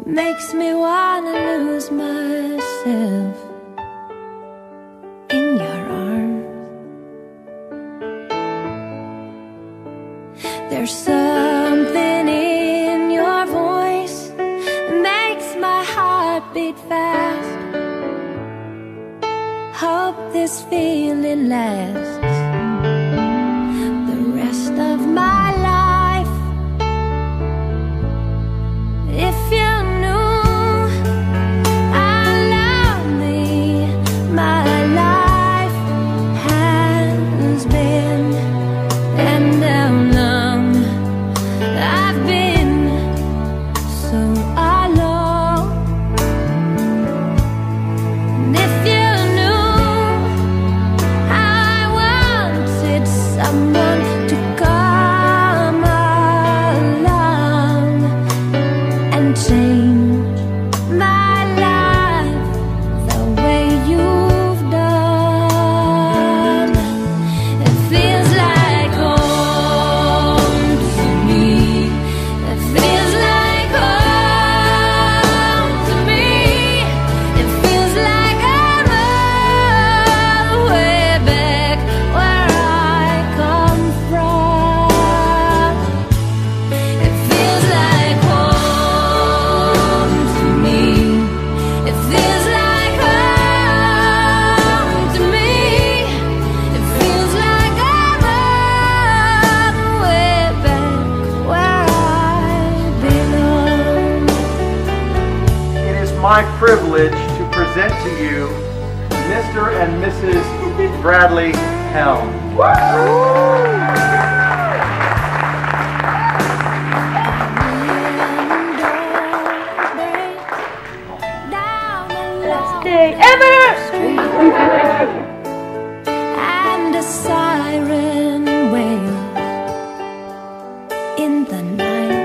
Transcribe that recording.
makes me wanna lose myself in your arms. There's something in your voice that makes my heart beat fast. Hope this feeling lasts the rest of my life. If you knew how lonely my life has been, and how long I've been so alone. And if you knew how I wanted someone to come along and change my life the way you've done. It feels like home to me. It feels like home to me. It feels like I'm all the way back where I come from. It feels like home to me. It feels like home to me. It feels like I'm all the way back where I belong. It is my privilege to present to you Mr. and Mrs. Bradley Helm. Best day ever! And a siren wails in the night.